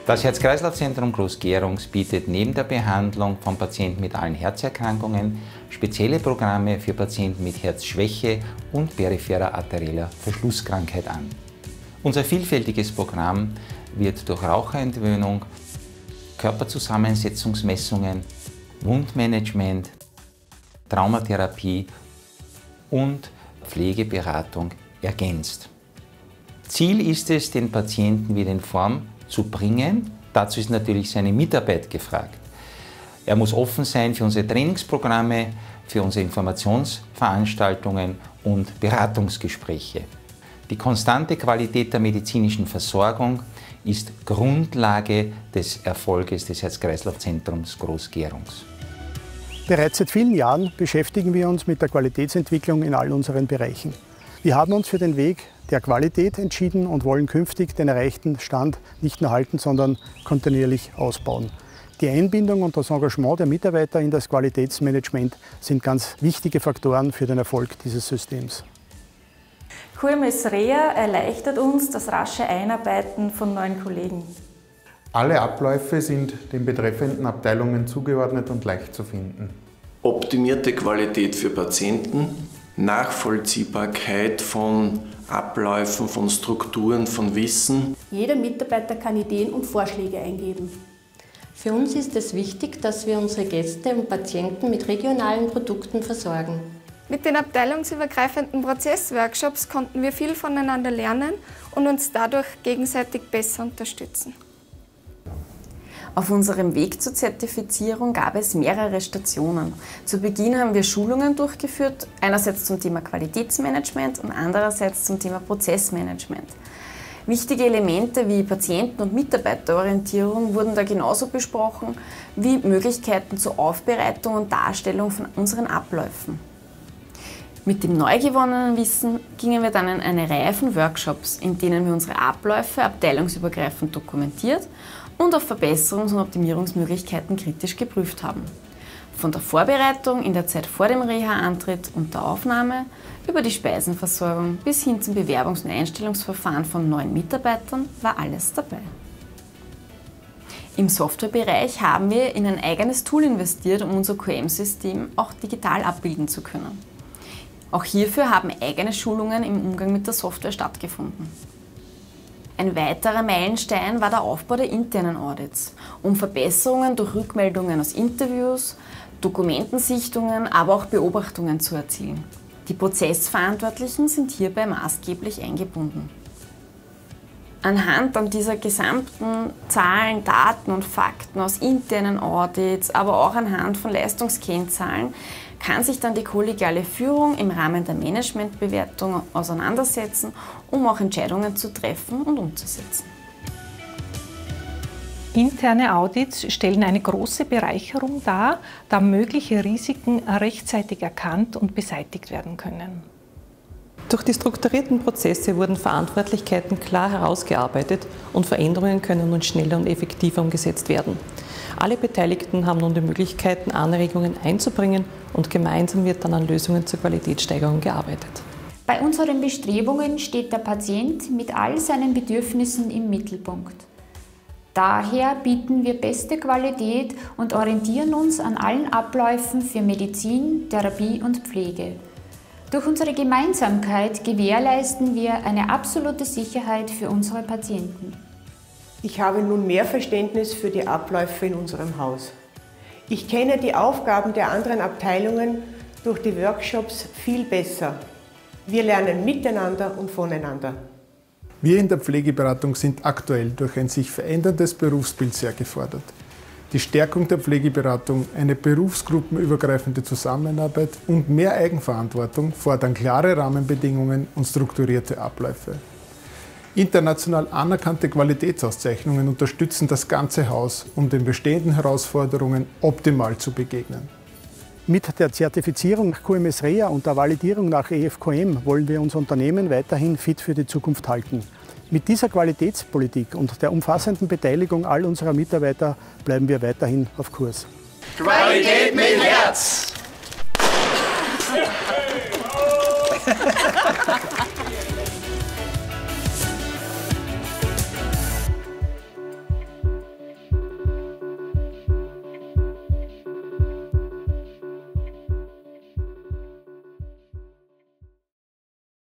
Das Herz-Kreislauf-Zentrum Groß-Gerungs bietet neben der Behandlung von Patienten mit allen Herzerkrankungen spezielle Programme für Patienten mit Herzschwäche und peripherer arterieller Verschlusskrankheit an. Unser vielfältiges Programm wird durch Raucherentwöhnung, Körperzusammensetzungsmessungen, Wundmanagement, Traumatherapie und Pflegeberatung ergänzt. Ziel ist es, den Patienten wieder in Form zu bringen. Dazu ist natürlich seine Mitarbeit gefragt. Er muss offen sein für unsere Trainingsprogramme, für unsere Informationsveranstaltungen und Beratungsgespräche. Die konstante Qualität der medizinischen Versorgung ist Grundlage des Erfolges des Herz-Kreislauf-Zentrums Groß-Gerungs. Bereits seit vielen Jahren beschäftigen wir uns mit der Qualitätsentwicklung in all unseren Bereichen. Wir haben uns für den Weg der Qualität entschieden und wollen künftig den erreichten Stand nicht nur halten, sondern kontinuierlich ausbauen. Die Einbindung und das Engagement der Mitarbeiter in das Qualitätsmanagement sind ganz wichtige Faktoren für den Erfolg dieses Systems. QMS Rea erleichtert uns das rasche Einarbeiten von neuen Kollegen. Alle Abläufe sind den betreffenden Abteilungen zugeordnet und leicht zu finden. Optimierte Qualität für Patienten, Nachvollziehbarkeit von Abläufen, von Strukturen, von Wissen. Jeder Mitarbeiter kann Ideen und Vorschläge eingeben. Für uns ist es wichtig, dass wir unsere Gäste und Patienten mit regionalen Produkten versorgen. Mit den abteilungsübergreifenden Prozessworkshops konnten wir viel voneinander lernen und uns dadurch gegenseitig besser unterstützen. Auf unserem Weg zur Zertifizierung gab es mehrere Stationen. Zu Beginn haben wir Schulungen durchgeführt, einerseits zum Thema Qualitätsmanagement und andererseits zum Thema Prozessmanagement. Wichtige Elemente wie Patienten- und Mitarbeiterorientierung wurden da genauso besprochen wie Möglichkeiten zur Aufbereitung und Darstellung von unseren Abläufen. Mit dem neu gewonnenen Wissen gingen wir dann in eine Reihe von Workshops, in denen wir unsere Abläufe abteilungsübergreifend dokumentiert und auf Verbesserungs- und Optimierungsmöglichkeiten kritisch geprüft haben. Von der Vorbereitung in der Zeit vor dem Reha-Antritt und der Aufnahme über die Speisenversorgung bis hin zum Bewerbungs- und Einstellungsverfahren von neuen Mitarbeitern war alles dabei. Im Softwarebereich haben wir in ein eigenes Tool investiert, um unser QM-System auch digital abbilden zu können. Auch hierfür haben eigene Schulungen im Umgang mit der Software stattgefunden. Ein weiterer Meilenstein war der Aufbau der internen Audits, um Verbesserungen durch Rückmeldungen aus Interviews, Dokumentensichtungen, aber auch Beobachtungen zu erzielen. Die Prozessverantwortlichen sind hierbei maßgeblich eingebunden. Anhand dieser gesamten Zahlen, Daten und Fakten aus internen Audits, aber auch anhand von Leistungskennzahlen kann sich dann die kollegiale Führung im Rahmen der Managementbewertung auseinandersetzen, um auch Entscheidungen zu treffen und umzusetzen. Interne Audits stellen eine große Bereicherung dar, da mögliche Risiken rechtzeitig erkannt und beseitigt werden können. Durch die strukturierten Prozesse wurden Verantwortlichkeiten klar herausgearbeitet und Veränderungen können nun schneller und effektiver umgesetzt werden. Alle Beteiligten haben nun die Möglichkeiten, Anregungen einzubringen und gemeinsam wird dann an Lösungen zur Qualitätssteigerung gearbeitet. Bei unseren Bestrebungen steht der Patient mit all seinen Bedürfnissen im Mittelpunkt. Daher bieten wir beste Qualität und orientieren uns an allen Abläufen für Medizin, Therapie und Pflege. Durch unsere Gemeinsamkeit gewährleisten wir eine absolute Sicherheit für unsere Patienten. Ich habe nun mehr Verständnis für die Abläufe in unserem Haus. Ich kenne die Aufgaben der anderen Abteilungen durch die Workshops viel besser. Wir lernen miteinander und voneinander. Wir in der Pflegeberatung sind aktuell durch ein sich veränderndes Berufsbild sehr gefordert. Die Stärkung der Pflegeberatung, eine berufsgruppenübergreifende Zusammenarbeit und mehr Eigenverantwortung fordern klare Rahmenbedingungen und strukturierte Abläufe. International anerkannte Qualitätsauszeichnungen unterstützen das ganze Haus, um den bestehenden Herausforderungen optimal zu begegnen. Mit der Zertifizierung nach QMS Rea und der Validierung nach EFQM wollen wir unser Unternehmen weiterhin fit für die Zukunft halten. Mit dieser Qualitätspolitik und der umfassenden Beteiligung all unserer Mitarbeiter bleiben wir weiterhin auf Kurs. Qualität mit Herz!